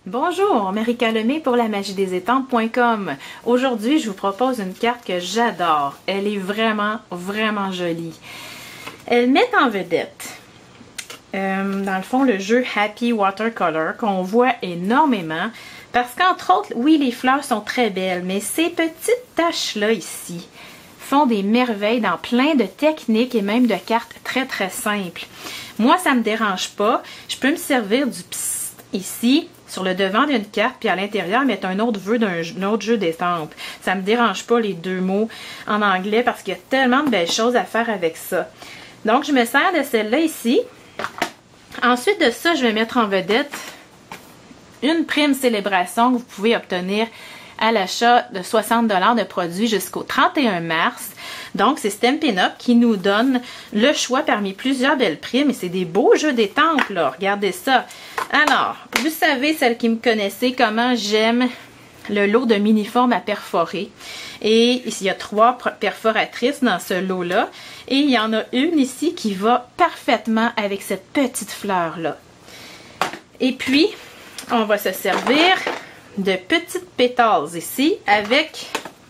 Bonjour, Marika Lemay pour lamagiedesétampes.com. Aujourd'hui, je vous propose une carte que j'adore. Elle est vraiment jolie. Elle met en vedette, dans le fond, le jeu Happy Watercolor qu'on voit énormément. Parce qu'entre autres, oui, les fleurs sont très belles, mais ces petites taches-là ici font des merveilles dans plein de techniques et même de cartes très simples. Moi, ça me dérange pas. Je peux me servir du psst ici, sur le devant d'une carte, puis à l'intérieur, mettre un autre vœu d'un autre jeu d'estampes. Ça me dérange pas les deux mots en anglais parce qu'il y a tellement de belles choses à faire avec ça. Donc, je me sers de celle-là ici. Ensuite de ça, je vais mettre en vedette une prime célébration que vous pouvez obtenir à l'achat de 60 $ de produits jusqu'au 31 mars. Donc, c'est Stampin' Up qui nous donne le choix parmi plusieurs belles primes. Et c'est des beaux jeux d'étampes, là. Regardez ça. Alors, vous savez, celles qui me connaissez, comment j'aime le lot de mini-formes à perforer. Et il y a 3 perforatrices dans ce lot-là. Et il y en a une ici qui va parfaitement avec cette petite fleur-là. Et puis, on va se servir de petites pétales ici avec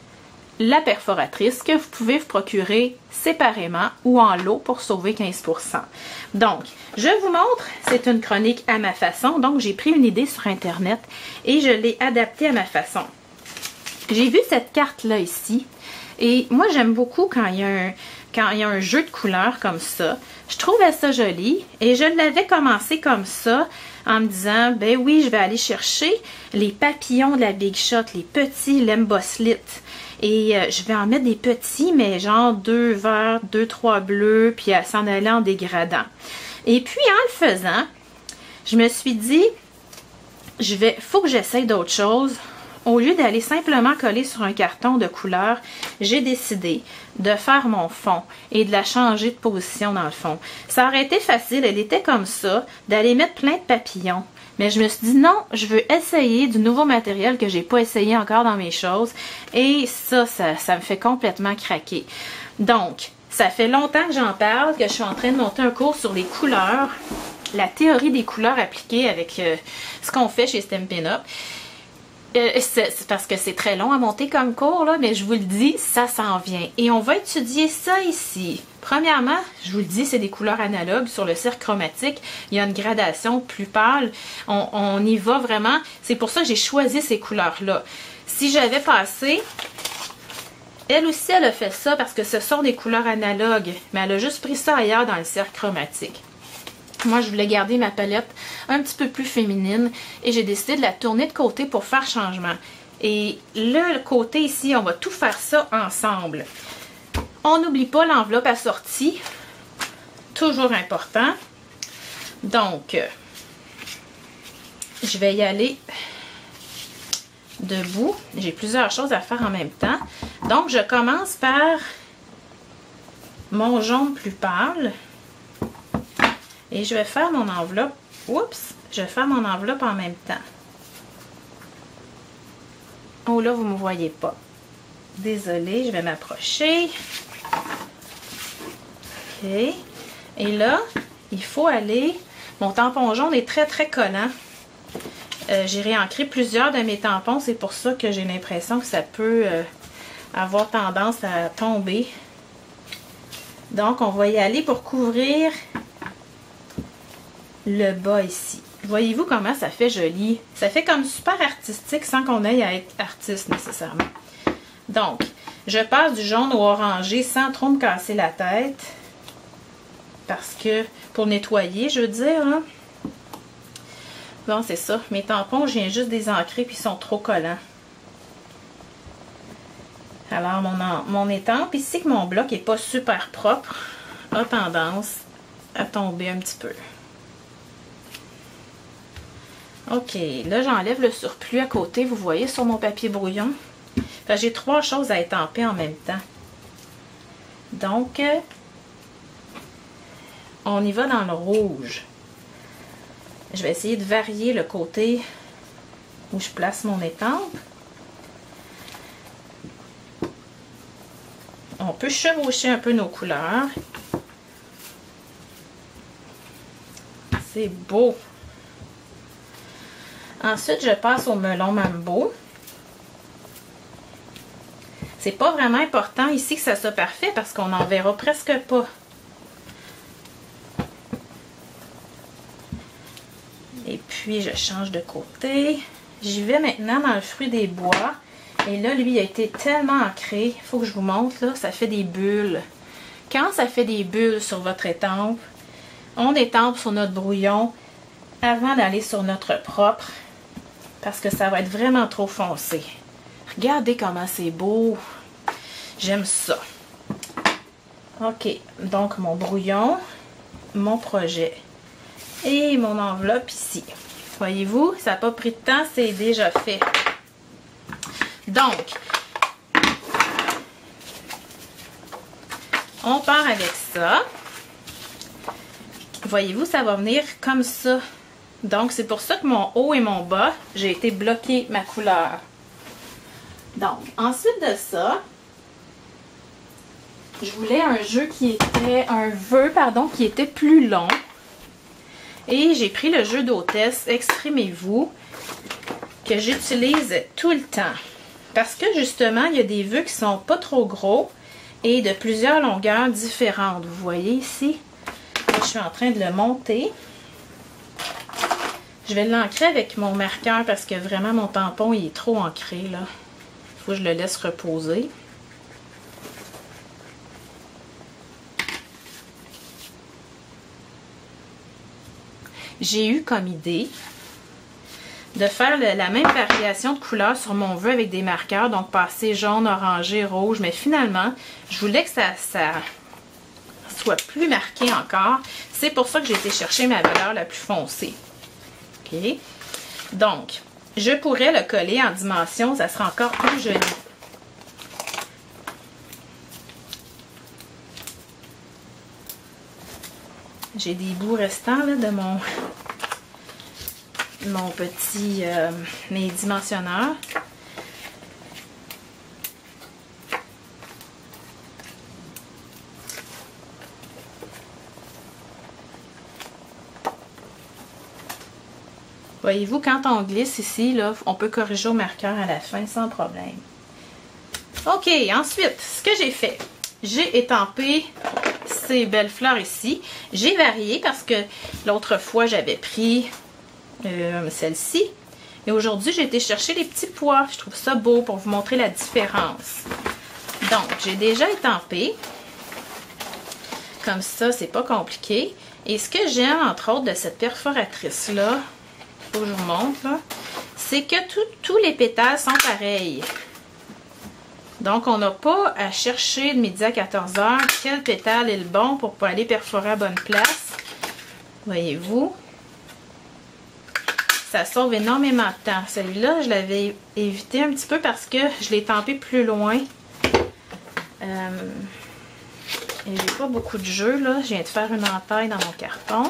la perforatrice que vous pouvez vous procurer séparément ou en lot pour sauver 15 %. Donc, je vous montre, c'est une chronique à ma façon. Donc, j'ai pris une idée sur Internet et je l'ai adaptée à ma façon. J'ai vu cette carte-là ici et moi, j'aime beaucoup quand il y a un jeu de couleurs comme ça. Je trouvais ça joli et je l'avais commencé comme ça en me disant, ben oui, je vais aller chercher les papillons de la Big Shot, les petits Lemboslit. Et je vais en mettre des petits, mais genre 2 verts, 2, 3 bleus, puis à s'en aller en dégradant. Et puis en le faisant, je me suis dit, faut que j'essaye d'autres choses. Au lieu d'aller simplement coller sur un carton de couleur, j'ai décidé de faire mon fond et de la changer de position dans le fond. Ça aurait été facile, elle était comme ça, d'aller mettre plein de papillons. Mais je me suis dit non, je veux essayer du nouveau matériel que j'ai pas essayé encore dans mes choses. Et ça me fait complètement craquer. Donc, ça fait longtemps que j'en parle, que je suis en train de monter un cours sur les couleurs, la théorie des couleurs appliquées avec ce qu'on fait chez Stampin' Up. C'est parce que c'est très long à monter comme cours, là, mais je vous le dis, ça s'en vient. Et on va étudier ça ici. Premièrement, je vous le dis, c'est des couleurs analogues sur le cercle chromatique. Il y a une gradation plus pâle. On y va vraiment. C'est pour ça que j'ai choisi ces couleurs-là. Si j'avais passé... Elle aussi, elle a fait ça parce que ce sont des couleurs analogues, mais elle a juste pris ça ailleurs dans le cercle chromatique. Moi, je voulais garder ma palette un petit peu plus féminine et j'ai décidé de la tourner de côté pour faire changement. Et le côté ici, on va tout faire ça ensemble. On n'oublie pas l'enveloppe assortie, toujours important. Donc, je vais y aller debout. J'ai plusieurs choses à faire en même temps. Donc, je commence par mon jaune plus pâle. Et je vais faire mon enveloppe. Oups! Je vais faire mon enveloppe en même temps. Oh là, vous ne me voyez pas. Désolée, je vais m'approcher. OK. Et là, il faut aller... Mon tampon jaune est très collant. J'ai réancré plusieurs de mes tampons. C'est pour ça que j'ai l'impression que ça peut avoir tendance à tomber. Donc, on va y aller pour couvrir le bas ici. Voyez-vous comment ça fait joli? Ça fait comme super artistique sans qu'on aille à être artiste nécessairement. Donc, je passe du jaune au orangé sans trop me casser la tête. Parce que, pour nettoyer, je veux dire, hein? Bon, c'est ça. Mes tampons, je viens juste des ancrer puis ils sont trop collants. Alors, mon étampe, ici que mon bloc n'est pas super propre, a tendance à tomber un petit peu. OK, là, j'enlève le surplus à côté, vous voyez, sur mon papier brouillon. J'ai 3 choses à étamper en même temps. Donc, on y va dans le rouge. Je vais essayer de varier le côté où je place mon étampe. On peut chevaucher un peu nos couleurs. C'est beau. Ensuite, je passe au melon Mambo. C'est pas vraiment important ici que ça soit parfait parce qu'on n'en verra presque pas. Et puis, je change de côté. J'y vais maintenant dans le fruit des bois. Et là, lui, il a été tellement ancré. Il faut que je vous montre, là, ça fait des bulles. Quand ça fait des bulles sur votre étampe, on étampe sur notre brouillon avant d'aller sur notre propre. Parce que ça va être vraiment trop foncé. Regardez comment c'est beau. J'aime ça. OK. Donc, mon brouillon, mon projet et mon enveloppe ici. Voyez-vous, ça n'a pas pris de temps, c'est déjà fait. Donc, on part avec ça. Voyez-vous, ça va venir comme ça. Donc, c'est pour ça que mon haut et mon bas, j'ai été bloquer ma couleur. Donc, ensuite de ça, je voulais un vœu qui était plus long. Et j'ai pris le jeu d'hôtesse, exprimez-vous, que j'utilise tout le temps. Parce que justement, il y a des vœux qui sont pas trop gros et de plusieurs longueurs différentes. Vous voyez ici, je suis en train de le monter. Je vais l'ancrer avec mon marqueur parce que vraiment mon tampon il est trop ancré là. Il faut que je le laisse reposer. J'ai eu comme idée de faire la même variation de couleur sur mon vœu avec des marqueurs, donc passer jaune, orangé, rouge, mais finalement, je voulais que ça soit plus marqué encore. C'est pour ça que j'ai été chercher ma valeur la plus foncée. OK? Donc, je pourrais le coller en dimension, ça sera encore plus joli. J'ai des bouts restants là, de mon petit mes dimensionneurs. Voyez-vous, quand on glisse ici, là, on peut corriger au marqueur à la fin sans problème. OK, ensuite, ce que j'ai fait, j'ai étampé ces belles fleurs ici. J'ai varié parce que l'autre fois, j'avais pris celle-ci. Et aujourd'hui, j'ai été chercher les petits pois. Je trouve ça beau pour vous montrer la différence. Donc, j'ai déjà étampé. Comme ça, c'est pas compliqué. Et ce que j'aime, entre autres, de cette perforatrice-là, il faut que je vous montre, c'est que tous les pétales sont pareils. Donc, on n'a pas à chercher de midi à 14h quel pétale est le bon pour aller perforer à bonne place. Voyez-vous? Ça sauve énormément de temps. Celui-là, je l'avais évité un petit peu parce que je l'ai tampé plus loin. Et j'ai pas beaucoup de jeu, là. Je viens de faire une entaille dans mon carton.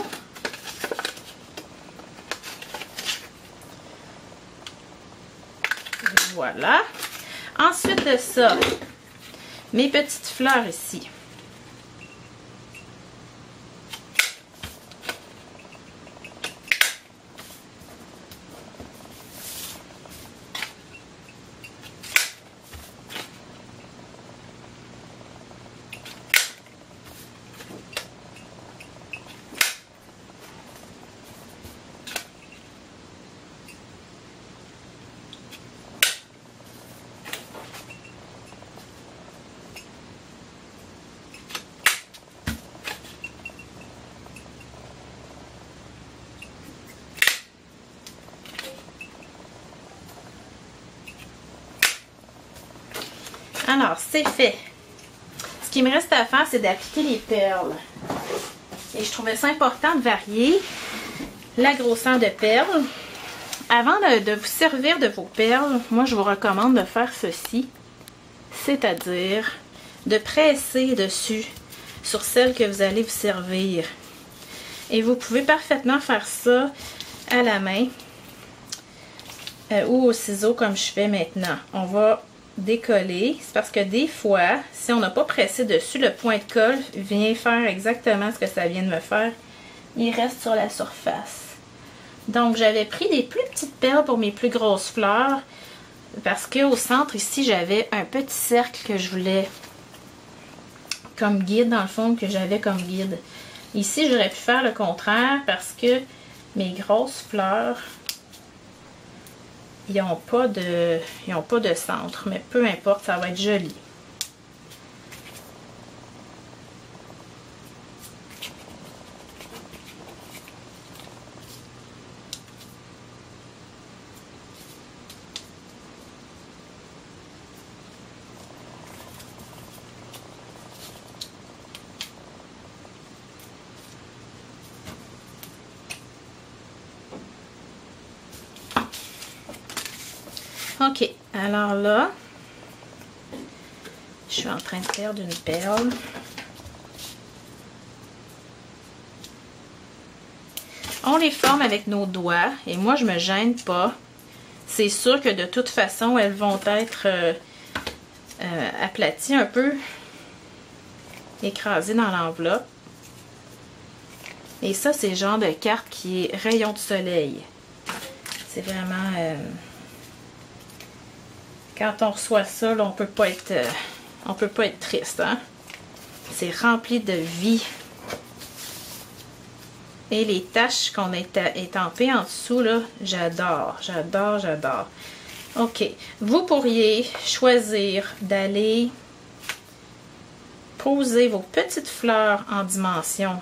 Voilà. Ensuite de ça, mes petites fleurs ici. Alors, c'est fait. Ce qui me reste à faire, c'est d'appliquer les perles. Et je trouvais ça important de varier la grosseur de perles. Avant de vous servir de vos perles, moi, je vous recommande de faire ceci. C'est-à-dire de presser dessus sur celle que vous allez vous servir. Et vous pouvez parfaitement faire ça à la main ou au ciseau comme je fais maintenant. On va décoller. C'est parce que des fois, si on n'a pas pressé dessus, le point de colle vient faire exactement ce que ça vient de me faire. Il reste sur la surface. Donc, j'avais pris des plus petites perles pour mes plus grosses fleurs parce qu'au centre, ici, j'avais un petit cercle que je voulais comme guide, dans le fond, que j'avais comme guide. Ici, j'aurais pu faire le contraire parce que mes grosses fleurs, ils n'ont pas de centre, mais peu importe, ça va être joli. OK, alors là, je suis en train de perdre une perle. On les forme avec nos doigts et moi, je me gêne pas. C'est sûr que de toute façon, elles vont être aplaties un peu, écrasées dans l'enveloppe. Et ça, c'est le genre de carte qui est rayon de soleil. C'est vraiment... quand on reçoit ça, là, on peut pas être triste, hein? C'est rempli de vie. Et les taches qu'on a étampées en dessous, là, j'adore, j'adore, j'adore. OK. Vous pourriez choisir d'aller poser vos petites fleurs en dimension.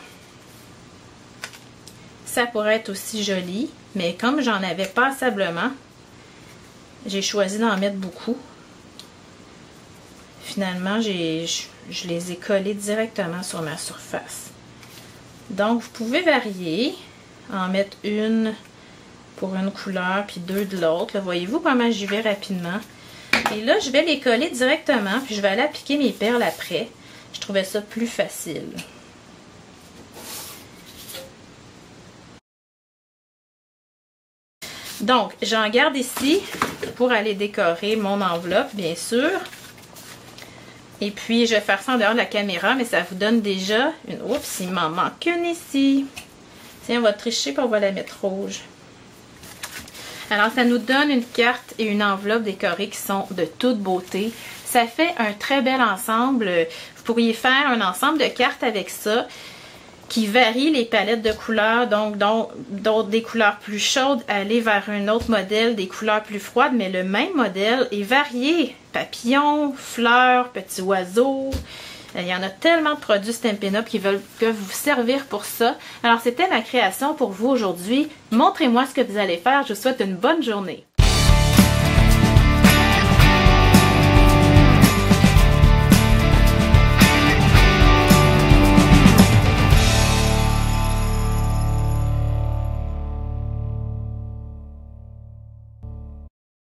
Ça pourrait être aussi joli, mais comme j'en avais passablement, j'ai choisi d'en mettre beaucoup. Finalement, je les ai collés directement sur ma surface. Donc, vous pouvez varier, en mettre une pour une couleur, puis deux de l'autre. Voyez-vous comment j'y vais rapidement? Et là, je vais les coller directement, puis je vais aller appliquer mes perles après. Je trouvais ça plus facile. Donc, j'en garde ici pour aller décorer mon enveloppe, bien sûr. Et puis, je vais faire ça en dehors de la caméra, mais ça vous donne déjà une... Oups, il m'en manque une ici. Tiens, on va tricher, puis on va la mettre rouge. Alors, ça nous donne une carte et une enveloppe décorée qui sont de toute beauté. Ça fait un très bel ensemble. Vous pourriez faire un ensemble de cartes avec ça, qui varie les palettes de couleurs, donc d'autres des couleurs plus chaudes, aller vers un autre modèle, des couleurs plus froides, mais le même modèle est varié. Papillons, fleurs, petits oiseaux. Il y en a tellement de produits Stampin' Up qui peuvent vous servir pour ça. Alors, c'était ma création pour vous aujourd'hui. Montrez-moi ce que vous allez faire. Je vous souhaite une bonne journée.